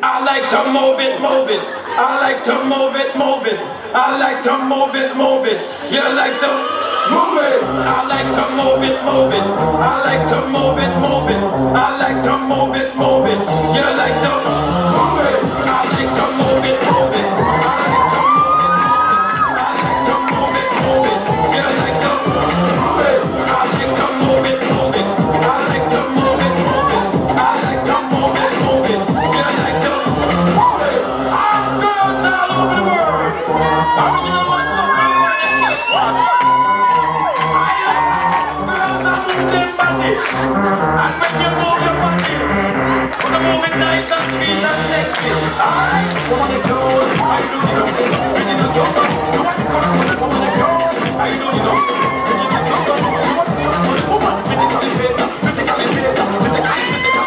I like to move it, move it. I like to move it, move it. I like to move it, move it. You like to move it. I like to move it, move it. I like to move it, move it. I like to move it, move it. You like to move it. I like to move it, move it. I like to move it, move it. You like to move it. I like to move it, move it. I like to move it, move it. I like to move it, move it. You like to move it. All girls all over the world. Original one stop and one and guess what? I like girls that move their body. And when you move your body, wanna move it nice and sweet and sexy. Alright, you wanna go, I do the original joker. You want to come with the woman and go, I do the original joker. You want to come with the woman, physically fit, physically fit, physically,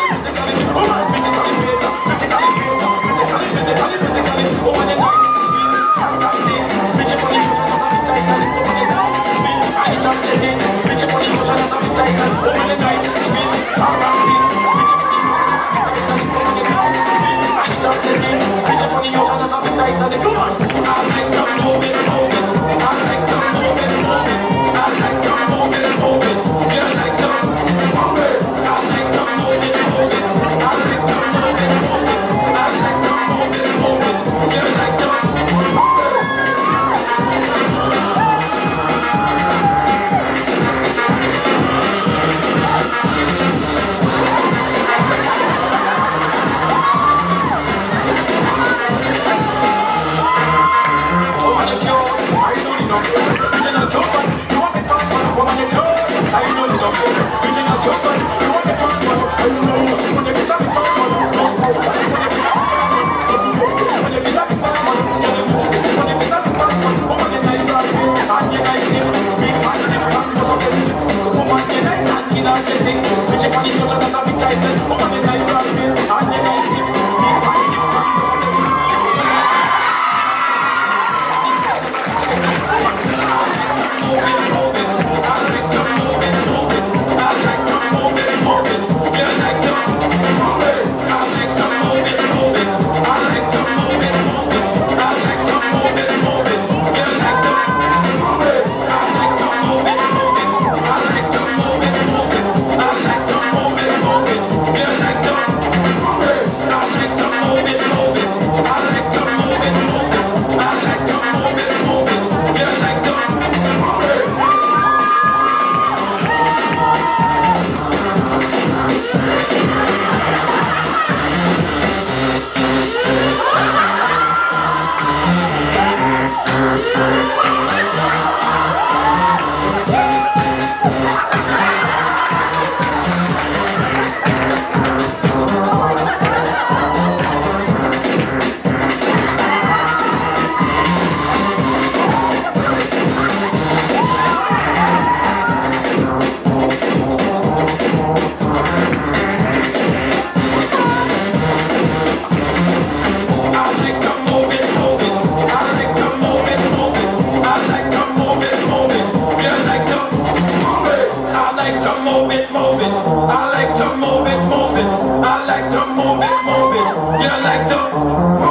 woman, physically fit, physically fit, physically, woman is nice, sweet, fantastic, bitch for the ocean of the title, woman is nice, sweet, I jump the thing, bitch for the ocean of the title, woman is nice, sweet, fantastic, bitch for the ocean of the title, woman is nice, sweet, I jump the thing, bitch for the ocean of the title, woman, I like to move it, move it, I like to move it, move it, I like to move it, move it, you like to move it, I like to move it, move it, I like to move it, move it, I like to move it, move it, you like to move it. I like to move it, move it. You like to